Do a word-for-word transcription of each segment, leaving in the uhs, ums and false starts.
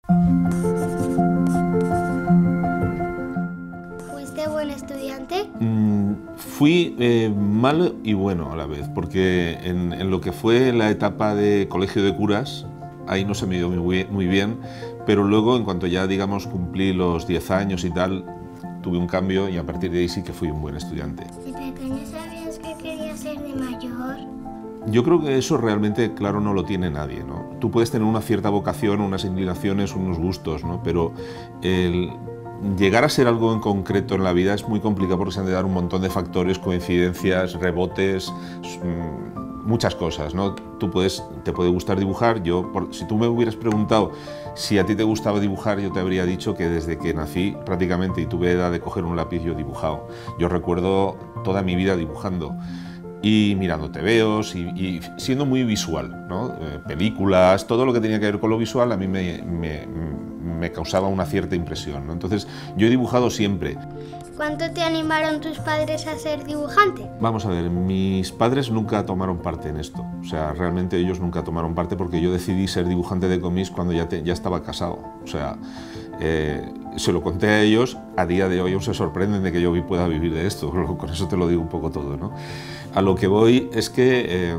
¿Fuiste buen estudiante? Mm, fui eh, malo y bueno a la vez, porque en, en lo que fue la etapa de colegio de curas, ahí no se me dio muy, muy bien, pero luego en cuanto ya, digamos, cumplí los diez años y tal, tuve un cambio y a partir de ahí sí que fui un buen estudiante. ¿De pequeño sabías que querías ser de mayor? Yo creo que eso realmente, claro, no lo tiene nadie, ¿no? Tú puedes tener una cierta vocación, unas inclinaciones, unos gustos, ¿no? Pero el llegar a ser algo en concreto en la vida es muy complicado porque se han de dar un montón de factores, coincidencias, rebotes, muchas cosas, ¿no? Tú puedes, te puede gustar dibujar. Yo, por, si tú me hubieras preguntado si a ti te gustaba dibujar, yo te habría dicho que desde que nací prácticamente y tuve edad de coger un lápiz, yo he dibujado. Yo recuerdo toda mi vida dibujando y mirando tebeos y, y siendo muy visual, ¿no? Eh, películas, todo lo que tenía que ver con lo visual a mí me, me, me causaba una cierta impresión, ¿no? Entonces yo he dibujado siempre. ¿Cuánto te animaron tus padres a ser dibujante? Vamos a ver, mis padres nunca tomaron parte en esto. O sea, realmente ellos nunca tomaron parte porque yo decidí ser dibujante de cómics cuando ya, te, ya estaba casado. O sea, eh, se lo conté a ellos, a día de hoy aún se sorprenden de que yo pueda vivir de esto. Con eso te lo digo un poco todo, ¿no? A lo que voy es que eh,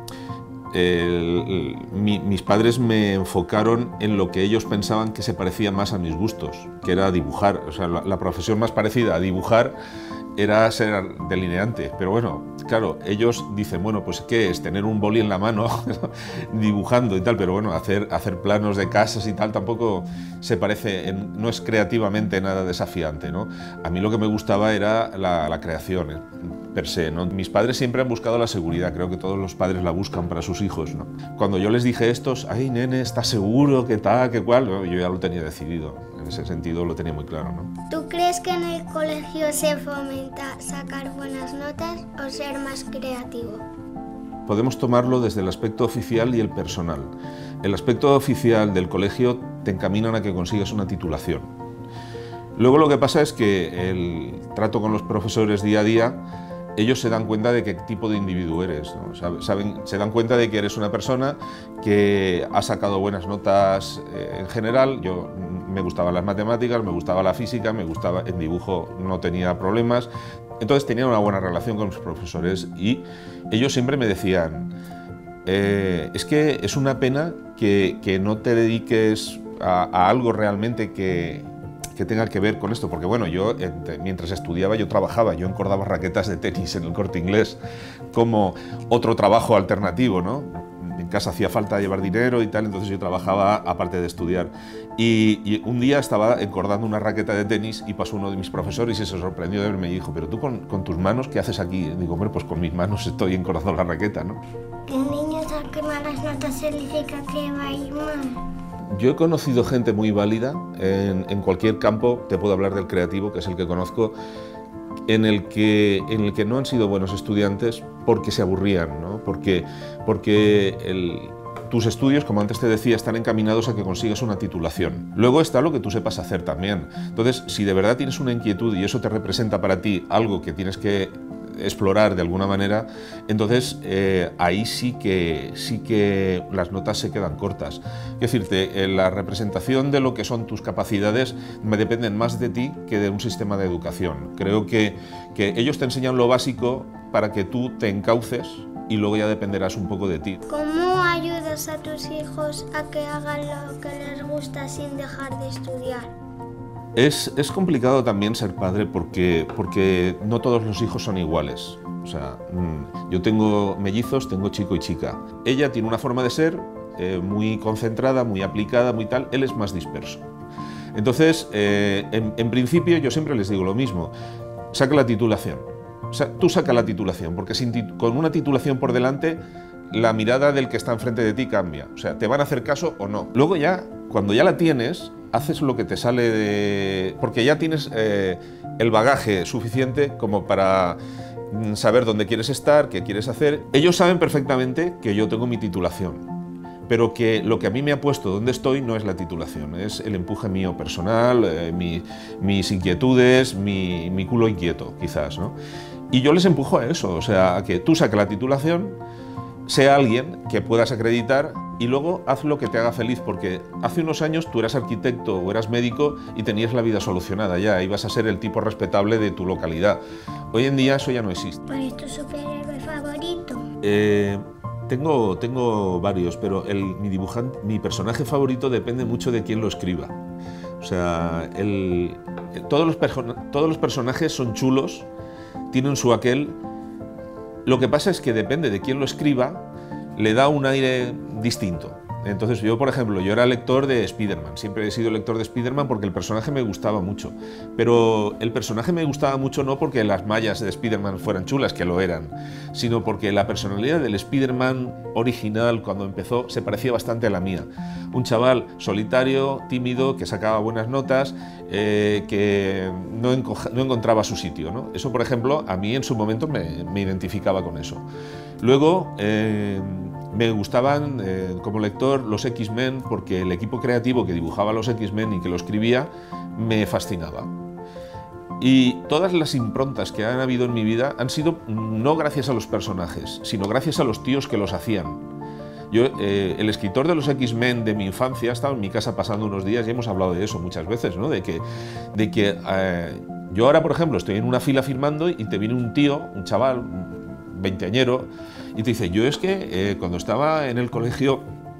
el, el, mi, mis padres me enfocaron en lo que ellos pensaban que se parecía más a mis gustos, que era dibujar. O sea, la, la profesión más parecida a dibujar era ser delineante, pero bueno, claro, ellos dicen, bueno, pues ¿qué es? Tener un boli en la mano dibujando y tal, pero bueno, hacer, hacer planos de casas y tal tampoco se parece, en, no es creativamente nada desafiante, ¿no? A mí lo que me gustaba era la, la creación, ¿eh? Per se, ¿no? Mis padres siempre han buscado la seguridad, creo que todos los padres la buscan para sus hijos, ¿no? Cuando yo les dije estos, ay, nene, ¿estás seguro? ¿Qué tal? ¿Qué cual? No, yo ya lo tenía decidido, en ese sentido lo tenía muy claro, ¿no? ¿Tú crees que en el colegio se fomenta sacar buenas notas o ser más creativo? Podemos tomarlo desde el aspecto oficial y el personal. El aspecto oficial del colegio te encaminan a que consigas una titulación. Luego lo que pasa es que el trato con los profesores día a día, ellos se dan cuenta de qué tipo de individuo eres, ¿no? Saben, se dan cuenta de que eres una persona que ha sacado buenas notas eh, en general. Yo me gustaban las matemáticas, me gustaba la física, me gustaba, en dibujo no tenía problemas. Entonces tenía una buena relación con mis profesores y ellos siempre me decían, eh, es que es una pena que, que no te dediques a, a algo realmente que... que tenga que ver con esto, porque bueno, yo mientras estudiaba yo trabajaba, yo encordaba raquetas de tenis en el Corte Inglés como otro trabajo alternativo, ¿no? En casa hacía falta llevar dinero y tal, entonces yo trabajaba aparte de estudiar. Y, y un día estaba encordando una raqueta de tenis y pasó uno de mis profesores y se sorprendió de verme y dijo, pero tú con, con tus manos, ¿qué haces aquí? Y digo, hombre, pues con mis manos estoy encordando la raqueta, ¿no? ¿Que un niño saque malas notas significa que va a ir mal? Yo he conocido gente muy válida, en, en cualquier campo, te puedo hablar del creativo, que es el que conozco, en el que, en el que no han sido buenos estudiantes porque se aburrían, ¿no? Porque, porque el, tus estudios, como antes te decía, están encaminados a que consigas una titulación. Luego está lo que tú sepas hacer también. Entonces, si de verdad tienes una inquietud y eso te representa para ti algo que tienes que explorar de alguna manera, entonces eh, ahí sí que, sí que las notas se quedan cortas. Es decirte, eh, la representación de lo que son tus capacidades me dependen más de ti que de un sistema de educación. Creo que, que ellos te enseñan lo básico para que tú te encauces y luego ya dependerás un poco de ti. ¿Cómo ayudas a tus hijos a que hagan lo que les gusta sin dejar de estudiar? Es, es complicado también ser padre porque, porque no todos los hijos son iguales. O sea, mmm, yo tengo mellizos, tengo chico y chica. Ella tiene una forma de ser eh, muy concentrada, muy aplicada, muy tal. Él es más disperso. Entonces, eh, en, en principio yo siempre les digo lo mismo. Saca la titulación. O sea, tú saca la titulación, porque sin tit- con una titulación por delante, la mirada del que está enfrente de ti cambia. O sea, te van a hacer caso o no. Luego ya, cuando ya la tienes, haces lo que te sale de... porque ya tienes eh, el bagaje suficiente como para saber dónde quieres estar, qué quieres hacer. Ellos saben perfectamente que yo tengo mi titulación, pero que lo que a mí me ha puesto donde estoy no es la titulación, es el empuje mío personal, eh, mi, mis inquietudes, mi, mi culo inquieto, quizás, ¿no? Y yo les empujo a eso, o sea, a que tú saques la titulación sea alguien que puedas acreditar y luego haz lo que te haga feliz, porque hace unos años tú eras arquitecto o eras médico y tenías la vida solucionada ya, ibas a ser el tipo respetable de tu localidad. Hoy en día eso ya no existe. ¿Cuál es tu superhéroe favorito? Eh, tengo, tengo varios, pero el, mi, dibujante, mi personaje favorito depende mucho de quién lo escriba. O sea, el, el, todos, los todos los personajes son chulos, tienen su aquel. Lo que pasa es que depende de quién lo escriba, le da un aire distinto. Entonces yo, por ejemplo, yo era lector de Spider-Man, siempre he sido lector de Spider-Man porque el personaje me gustaba mucho. Pero el personaje me gustaba mucho no porque las mallas de Spider-Man fueran chulas, que lo eran, sino porque la personalidad del Spider-Man original, cuando empezó, se parecía bastante a la mía. Un chaval solitario, tímido, que sacaba buenas notas, eh, que no, no encontraba su sitio, ¿no? Eso, por ejemplo, a mí en su momento me, me identificaba con eso. Luego, eh, me gustaban, eh, como lector, los X-Men, porque el equipo creativo que dibujaba los X-Men y que lo escribía me fascinaba. Y todas las improntas que han habido en mi vida han sido no gracias a los personajes, sino gracias a los tíos que los hacían. Yo, eh, el escritor de los X-Men de mi infancia, estaba en mi casa pasando unos días y hemos hablado de eso muchas veces, ¿no? De que, de que eh, yo ahora, por ejemplo, estoy en una fila firmando y te viene un tío, un chaval, un veinteañero, y te dice, yo es que eh, cuando estaba en el colegio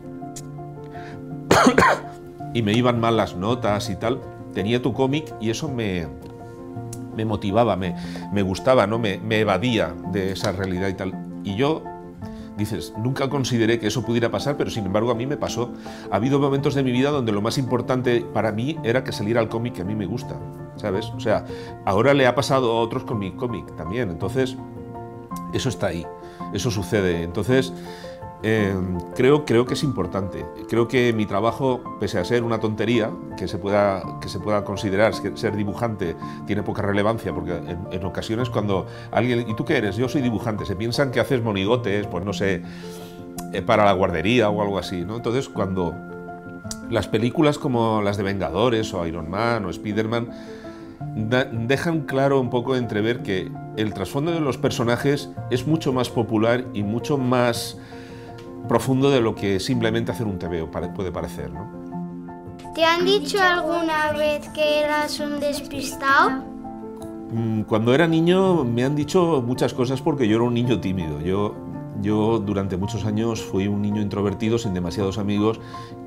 y me iban mal las notas y tal, tenía tu cómic y eso me, me motivaba, me, me gustaba, ¿no? me, me evadía de esa realidad y tal. Y yo, dices, nunca consideré que eso pudiera pasar, pero sin embargo a mí me pasó. Ha habido momentos de mi vida donde lo más importante para mí era que saliera el cómic que a mí me gusta, ¿sabes? O sea, ahora le ha pasado a otros con mi cómic también, entonces eso está ahí. Eso sucede. Entonces, eh, creo, creo que es importante. Creo que mi trabajo, pese a ser una tontería, que se pueda, que se pueda considerar que ser dibujante tiene poca relevancia, porque en, en ocasiones cuando alguien... ¿Y tú qué eres? Yo soy dibujante. Se piensan que haces monigotes, pues no sé, eh, para la guardería o algo así, ¿no? Entonces, cuando las películas como las de Vengadores o Iron Man o Spider-Man dejan claro un poco entrever que el trasfondo de los personajes es mucho más popular y mucho más profundo de lo que simplemente hacer un tebeo puede parecer, ¿no? ¿Te han dicho alguna vez que eras un despistado? Cuando era niño me han dicho muchas cosas porque yo era un niño tímido. Yo, yo durante muchos años fui un niño introvertido sin demasiados amigos.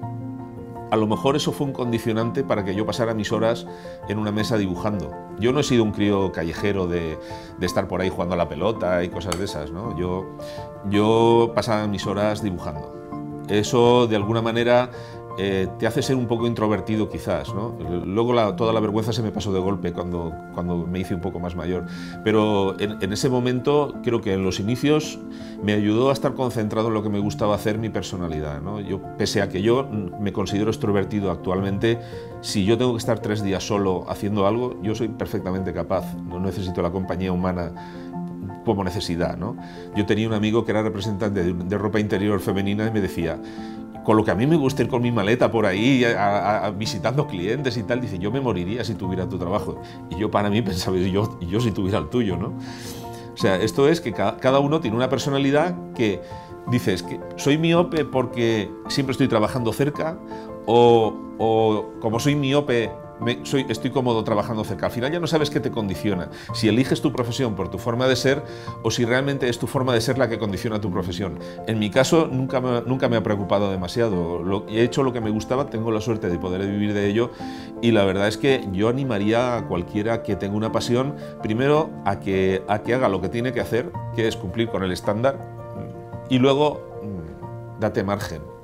A lo mejor eso fue un condicionante para que yo pasara mis horas en una mesa dibujando. Yo no he sido un crío callejero de, de estar por ahí jugando a la pelota y cosas de esas, ¿no? Yo, yo pasaba mis horas dibujando. Eso, de alguna manera, eh, te hace ser un poco introvertido quizás, ¿no? Luego la, toda la vergüenza se me pasó de golpe cuando, cuando me hice un poco más mayor. Pero en, en ese momento, creo que en los inicios me ayudó a estar concentrado en lo que me gustaba hacer, mi personalidad, ¿no? Yo, pese a que yo me considero extrovertido actualmente, si yo tengo que estar tres días solo haciendo algo, yo soy perfectamente capaz. No necesito la compañía humana como necesidad, ¿no? Yo tenía un amigo que era representante de, de ropa interior femenina y me decía, con lo que a mí me gusta ir con mi maleta por ahí, a, a, a, visitando clientes y tal, dice, yo me moriría si tuviera tu trabajo. Y yo para mí pensaba, y yo, y yo si tuviera el tuyo, ¿no? O sea, esto es que cada, cada uno tiene una personalidad que dices que soy miope porque siempre estoy trabajando cerca, o, o como soy miope, me, soy, estoy cómodo trabajando cerca. Al final ya no sabes qué te condiciona, si eliges tu profesión por tu forma de ser o si realmente es tu forma de ser la que condiciona tu profesión. En mi caso nunca me, nunca me ha preocupado demasiado. Lo, he hecho lo que me gustaba, tengo la suerte de poder vivir de ello y la verdad es que yo animaría a cualquiera que tenga una pasión, primero a que, a que haga lo que tiene que hacer, que es cumplir con el estándar, y luego date margen.